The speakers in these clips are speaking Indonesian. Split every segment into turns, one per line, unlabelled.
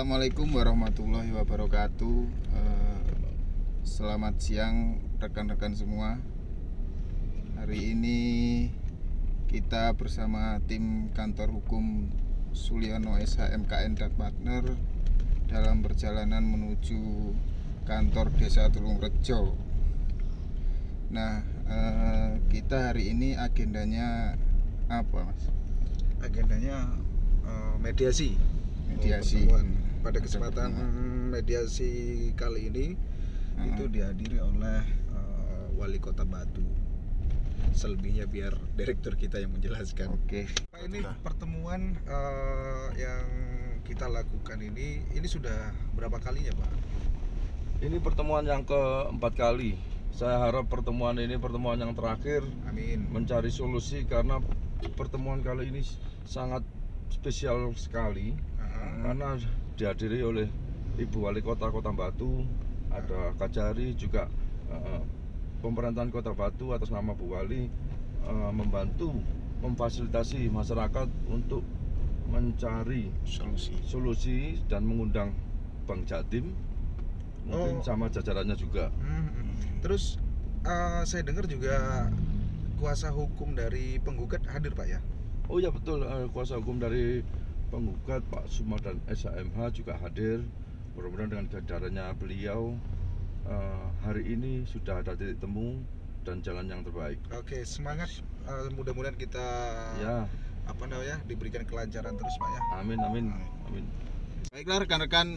Assalamualaikum warahmatullahi wabarakatuh. Selamat siang rekan-rekan semua. Hari ini kita bersama tim kantor hukum Suliono SHMKN dan Partner dalam perjalanan menuju kantor Desa Tulungrejo. Nah, kita hari ini agendanya apa, Mas?
Agendanya mediasi. Pada kesempatan mediasi kali ini itu dihadiri oleh Wali Kota Batu. Selebihnya biar direktur kita yang menjelaskan.
Oke.
Ini pertemuan yang kita lakukan ini sudah berapa kalinya, Pak?
Ini pertemuan yang keempat kali. Saya harap pertemuan ini pertemuan yang terakhir.
Amin.
Mencari solusi karena pertemuan kali ini sangat spesial sekali. Karena dihadiri oleh Ibu Wali Kota Batu, ada Kajari, juga pemerintahan Kota Batu atas nama Bu Wali membantu memfasilitasi masyarakat untuk mencari solusi dan mengundang Bank Jatim, mungkin sama jajarannya juga.
Terus saya dengar juga kuasa hukum dari penggugat hadir, Pak, ya?
Oh ya betul, kuasa hukum dari penggugat Pak Sumar dan SHMH juga hadir. Mudah-mudahan dengan kehadirannya beliau hari ini sudah ada titik temu dan jalan yang terbaik.
Oke, semangat. Mudah-mudahan kita diberikan kelancaran terus, Pak, ya.
Amin.
Baiklah rekan-rekan,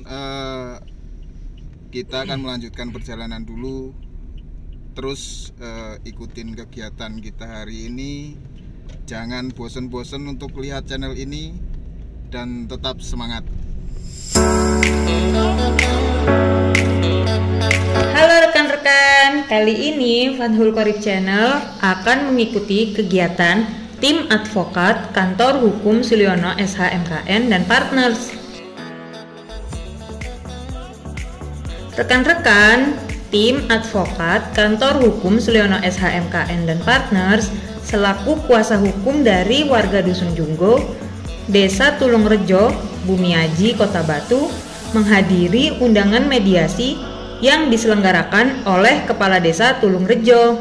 kita akan melanjutkan perjalanan dulu. Terus ikutin kegiatan kita hari ini. Jangan bosen-bosen untuk lihat channel ini dan tetap semangat.
Halo rekan-rekan, kali ini Fathul Qorib Channel akan mengikuti kegiatan tim advokat kantor hukum Suliono SHMKN dan Partners. Rekan-rekan, tim advokat kantor hukum Suliono SHMKN dan Partners selaku kuasa hukum dari warga Dusun Junggo, Desa Tulungrejo, Bumiaji, Kota Batu menghadiri undangan mediasi yang diselenggarakan oleh Kepala Desa Tulungrejo.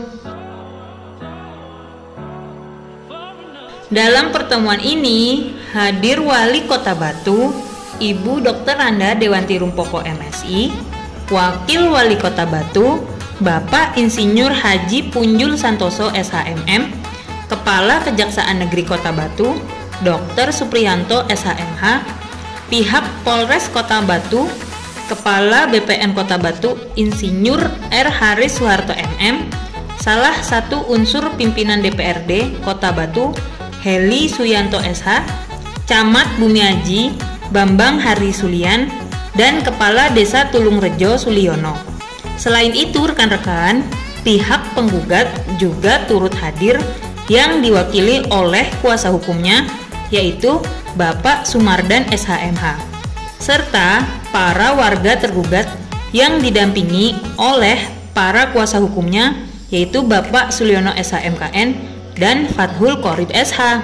Dalam pertemuan ini hadir Wali Kota Batu, Ibu Dr. Randa Dewanti Rumpoko MSI, Wakil Wali Kota Batu, Bapak Insinyur Haji Punjul Santoso SHMM, Kepala Kejaksaan Negeri Kota Batu, Dr. Supriyanto SHMH, pihak Polres Kota Batu, Kepala BPN Kota Batu Insinyur R. Haris Soeharto MM, salah satu unsur pimpinan DPRD Kota Batu Heli Suyanto SH, Camat Bumiaji Bambang Hari Sulian, dan Kepala Desa Tulungrejo Suliono. Selain itu rekan-rekan, pihak penggugat juga turut hadir yang diwakili oleh kuasa hukumnya, yaitu Bapak Sumardan SHMH, serta para warga tergugat yang didampingi oleh para kuasa hukumnya, yaitu Bapak Suliono SHMKN dan Fathul Qorib SH.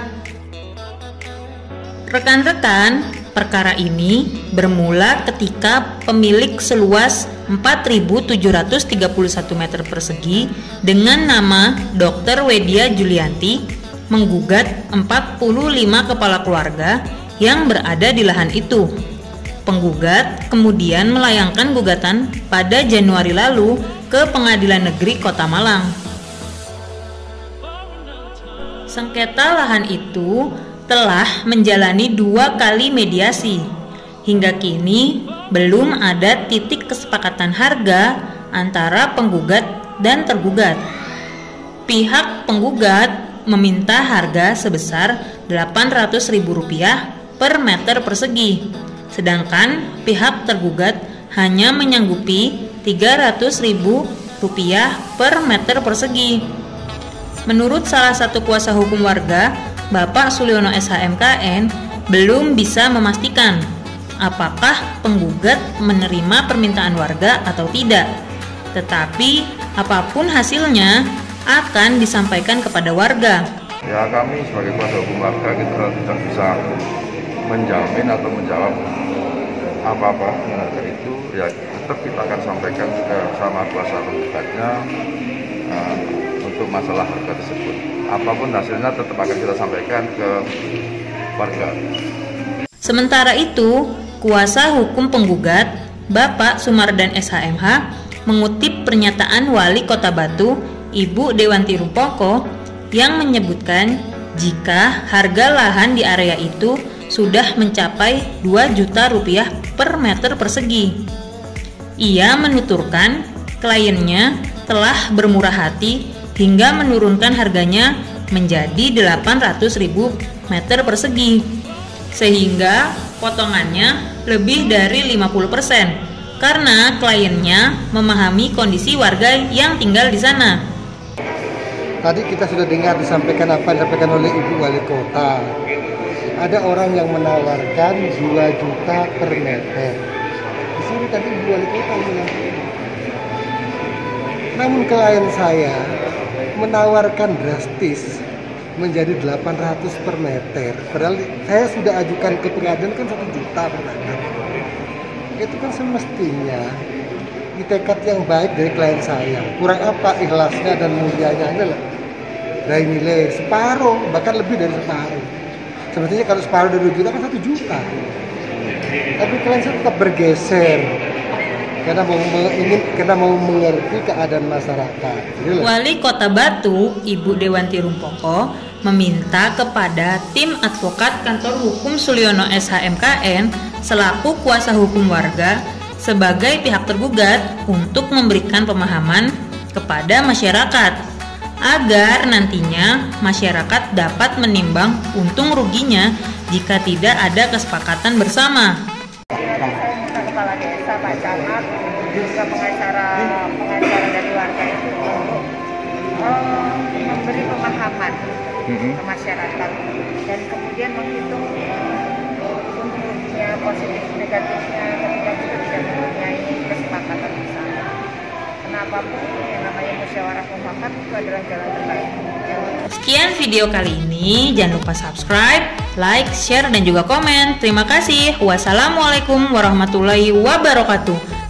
Rekan-rekan, perkara ini bermula ketika pemilik seluas 4.731 meter persegi dengan nama Dr. Wedia Julianti menggugat 45 kepala keluarga yang berada di lahan itu. Penggugat kemudian melayangkan gugatan pada Januari lalu ke Pengadilan Negeri Kota Malang. Sengketa lahan itu telah menjalani 2 kali mediasi. Hingga kini belum ada titik kesepakatan harga antara penggugat dan tergugat. Pihak penggugat meminta harga sebesar Rp800.000 per meter persegi, sedangkan pihak tergugat hanya menyanggupi Rp300.000 per meter persegi. Menurut salah satu kuasa hukum warga, Bapak Suliono SHMKN belum bisa memastikan apakah penggugat menerima permintaan warga atau tidak. Tetapi apapun hasilnya akan disampaikan kepada warga.
Ya, kami sebagai kuasa hukum warga kita tidak bisa menjamin atau menjawab apa-apa mengenai itu ya tetap kita akan sampaikan ke sama kuasa penggugatnya untuk masalah harga tersebut. Apapun hasilnya tetap akan kita sampaikan ke warga.
Sementara itu, kuasa hukum penggugat Bapak Sumardan SHMH mengutip pernyataan Wali Kota Batu, Ibu Dewanti Rumpoko, yang menyebutkan jika harga lahan di area itu sudah mencapai 2 juta rupiah per meter persegi. Ia menuturkan kliennya telah bermurah hati hingga menurunkan harganya menjadi 800.000 meter persegi, sehingga potongannya lebih dari 50% karena kliennya memahami kondisi warga yang tinggal di sana.
Tadi kita sudah dengar disampaikan apa yang disampaikan oleh Ibu Wali Kota. Ada orang yang menawarkan 2 juta per meter. Di sini tadi Ibu Wali Kota bilang. Namun klien saya menawarkan drastis menjadi 800 per meter. Padahal saya sudah ajukan ke pengadilan kan 1 juta per meter. Itu kan semestinya di tekad yang baik dari klien saya. Kurang apa ikhlasnya dan mulianya adalah dari nilai separuh, bahkan lebih dari separuh. Sebetulnya kalau separuh dari 2 juta kan 1 juta. Tapi klien saya tetap bergeser karena mau mengerti keadaan masyarakat.
Wali Kota Batu, Ibu Dewanti Rumpoko, meminta kepada tim advokat Kantor Hukum Sulyono SHMKN selaku kuasa hukum warga sebagai pihak tergugat untuk memberikan pemahaman kepada masyarakat agar nantinya masyarakat dapat menimbang untung ruginya jika tidak ada kesepakatan bersama.
Kepala desa, Pak Camat, juga pengacara dari warga itu untuk memberi pemahaman ke masyarakat dan kemudian menghitung untung ruginya, positif negatifnya ketika kita tidak mempunyai kesepakatan bersama. Kenapa pun yang namanya musyawarah mufakat itu adalah jalan terbaik.
Sekian video kali ini, jangan lupa subscribe, like, share, dan juga komen. Terima kasih. Wassalamualaikum warahmatullahi wabarakatuh.